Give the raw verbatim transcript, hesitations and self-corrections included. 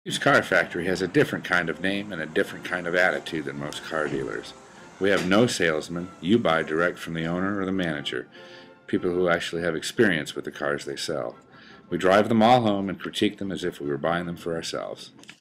Used Car Factory has a different kind of name and a different kind of attitude than most car dealers. We have no salesmen. You buy direct from the owner or the manager, people who actually have experience with the cars they sell. We drive them all home and critique them as if we were buying them for ourselves.